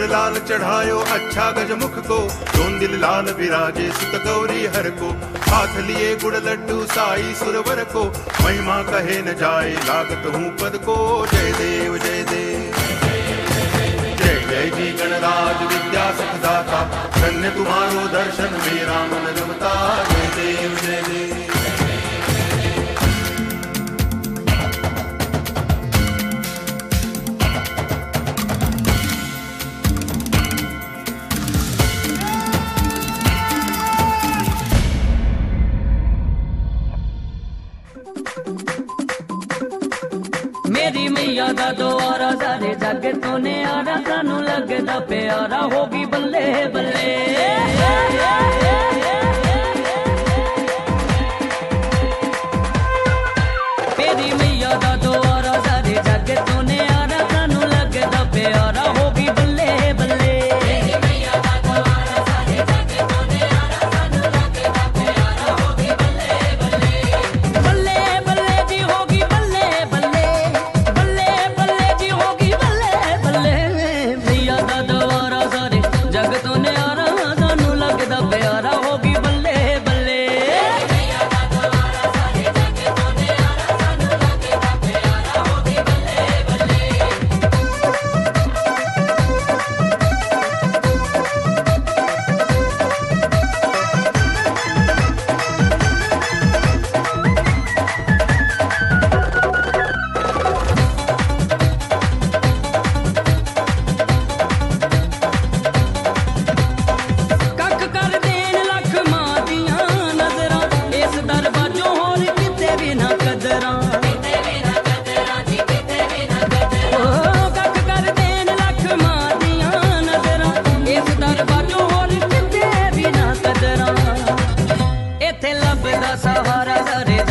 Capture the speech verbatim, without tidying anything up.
लाल चढ़ायो अच्छा गजमुख को, जोन दिल लाल विराजे सुत गौरी हर को। हाथ लिए गुड़ लड्डू साई सुरवर को, महिमा कहे न जाए लागत हूँ पद को। जय देव जय देव जय जय जी गणराज विद्या सुखदाता, धन्य तुम्हारो दर्शन मेरा मन रमता। जय देव जय देव मेरी मैया दा द्वारा सारे जग तो न्यारा, सानू लगदा प्यारा होगी बल्ले बल्ले। मेरी मैया दा द्वारा सारे जग तो न्यारा, सानू लगदा प्यारा होगी बल्ले बल्ले। मेरी मैया दा द्वारा सारे जग तो न्यारा, सानू लगदा प्यारा होगी बल्ले बल्ले। बल्ले बल्ले जी होगी बल्ले बल्ले, बल्ले बल्ले जी होगी बल्ले बल्ले। मैया दा द्वारा सारे जग तो न्यारा, सानू लगदा प्यारा होगी बल्ले बल्ले। मैया दा द्वारा सारे जग तो न्यारा, सानू लगदा प्यारा होगी बल्ले बल्ले। ਕੱਖ ਕਰ ਦੇਣ ਲੱਖ ਮਾਂ ਦੀਆਂ ਨਜ਼ਰਾਂ, ਇਸ ਦਰਵਾਜ਼ੋਂ ਹੋਰ ਕਿਤੇ ਵੀ ਨਾ ਕਦਰਾਂ। ਕਿਤੇ ਵੀ ਨਾ ਕਦਰਾਂ ਜੀ, ਕਿਤੇ ਵੀ ਨਾ ਕਦਰਾਂ। ਕੱਖ ਕਰ ਦੇਣ ਲੱਖ ਮਾਂ ਦੀਆਂ ਨਜ਼ਰਾਂ, ਇਸ ਦਰਵਾਜ਼ੋਂ ਹੋਰ ਕਿਤੇ ਵੀ ਨਾ ਕਦਰਾਂ। ਇੱਥੇ ਲੱਭਦਾ ਸਹਾਰਾ ਸਾਰੇ